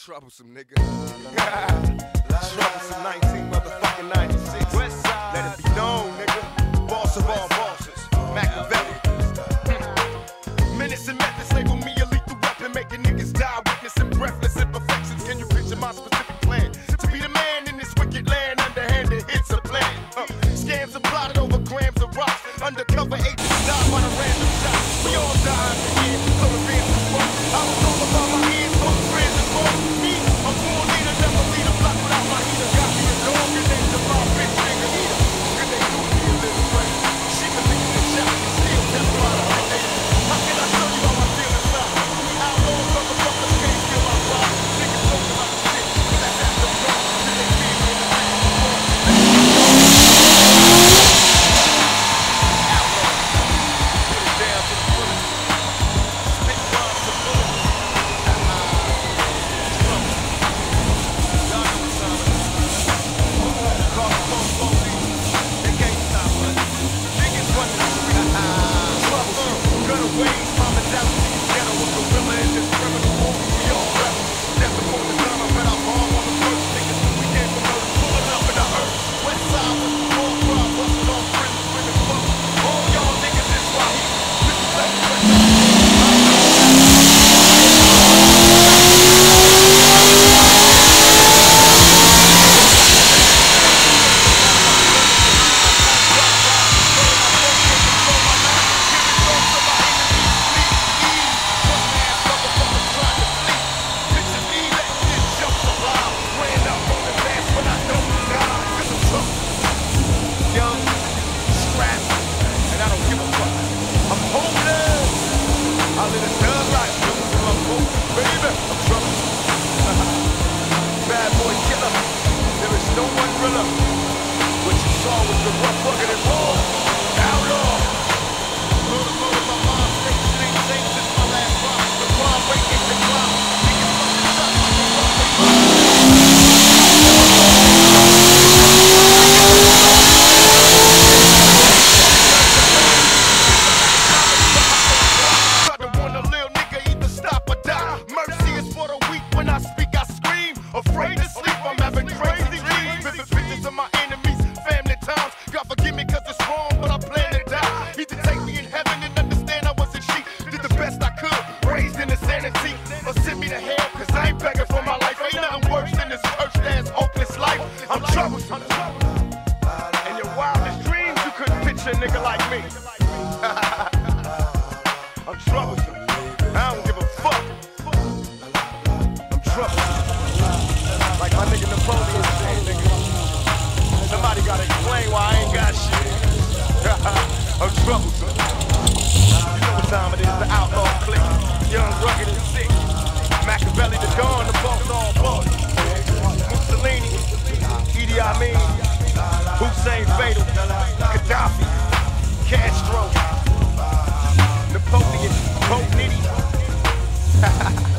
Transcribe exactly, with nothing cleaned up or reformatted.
Troublesome, nigga. Troublesome nineteen motherfucking ninety-six. West side. Let it be known, nigga. Boss of all bosses. Machiavelli. Hmm. Minutes and methods label me a lethal weapon, making niggas die, witnessing breathless imperfections. Can you picture my specific plan? To be the man in this wicked land, underhanded hits a plan. Uh, scams are plotted over grams of rocks. Undercover agents die by the random shots. We all die in the end, so the fans is wrong. I was all about my hands, so the friends is wrong. Me, I'm born leader, never lead a block without my heater. Got me a dog and named the my bitch nigga eater. Could they do me a little right? She can leave the shot and still test by the right. How can I show you how I feel inside? We outlaws, motherfuckers can't steal my pride. Niggas talk about the shit, but that's after dark. Till they see me in the street. Nigga like me. I'm troublesome. I don't give a fuck. I'm troublesome. Like my nigga Napoleon said, nigga. Somebody gotta explain why I ain't got shit. I'm troublesome. You know what time it is, the outlaw clique. Young, rugged, and sick. Machiavelli the Dawn, the boss all boss. Mussolini, Idi Amin, Hussein Fatal, Gaddafi, Castro, Napoleon, Pope Nitty.